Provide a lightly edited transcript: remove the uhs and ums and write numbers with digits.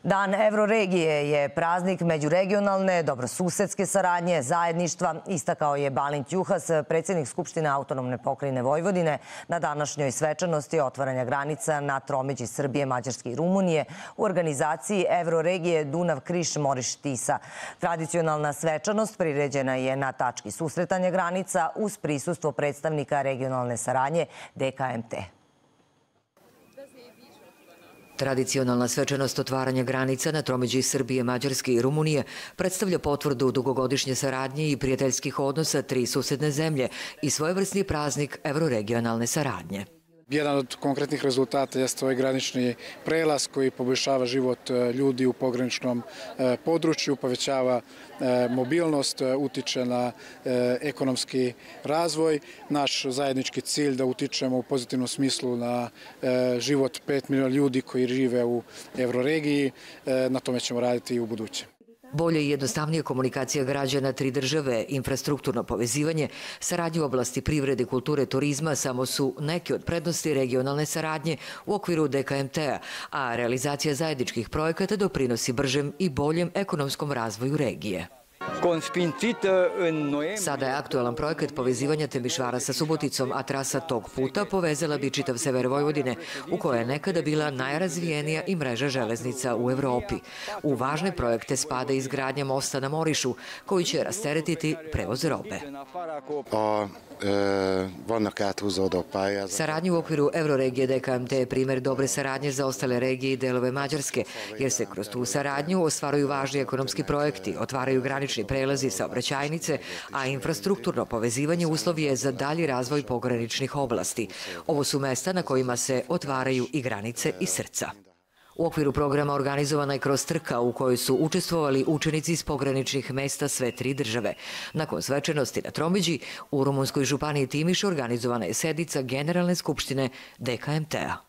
Dan Evroregije je praznik međuregionalne, dobrosusedske saradnje, zajedništva, istakao je Balint Juhas, predsjednik Skupštine Autonomne pokrajine Vojvodine, na današnjoj svečanosti otvaranja granica na tromeđi Srbije, Mađarske i Rumunije u organizaciji Evroregije Dunav-Kriš-Moriš-Tisa. Tradicionalna svečanost priređena je na tački susretanja granica uz prisustvo predstavnika regionalne saradnje DKMT. Tradicionalna svečanost otvaranja granica na tromeđi Srbije, Mađarske i Rumunije predstavlja potvrdu dugogodišnje saradnje i prijateljskih odnosa tri susedne zemlje i svojevrsni praznik evroregionalne saradnje. Jedan od konkretnih rezultata jeste ovaj granični prelaz koji poboljšava život ljudi u pograničnom području, povećava mobilnost, utiče na ekonomski razvoj. Naš zajednički cilj da utičemo u pozitivnom smislu na život 5 miliona ljudi koji žive u Evroregiji, na tome ćemo raditi i u buduće. Bolje i jednostavnija komunikacija građana tri države, infrastrukturno povezivanje, saradnje u oblasti privrede, kulture, turizma samo su neke od prednosti regionalne saradnje u okviru DKMT-a, a realizacija zajedničkih projekata doprinosi bržem i boljem ekonomskom razvoju regije. Sada je aktualan projekat povezivanja Temišvara sa Suboticom, a trasa tog puta povezala bi čitav sever Vojvodine, u kojoj je nekada bila najrazvijenija i mreža železnica u Evropi. U važne projekte spada izgradnja mosta na Morišu, koji će rasteretiti prevoz robe. Saradnja u okviru Evroregije DKMT je primjer dobre saradnje za ostale regije i delove Mađarske, jer se kroz tu saradnju ostvaruju važni ekonomski projekti, otvaraju granični prelazi, saobraćajnice, a infrastrukturno povezivanje uslov je za dalji razvoj pograničnih oblasti. Ovo su mesta na kojima se otvaraju i granice i srca. U okviru programa organizovana je kroz trka u kojoj su učestvovali učenici iz pograničnih mesta sve tri države. Nakon svečanosti na tromeđi, u rumunskoj županiji Timiš organizovana je sednica Generalne skupštine DKMT-a.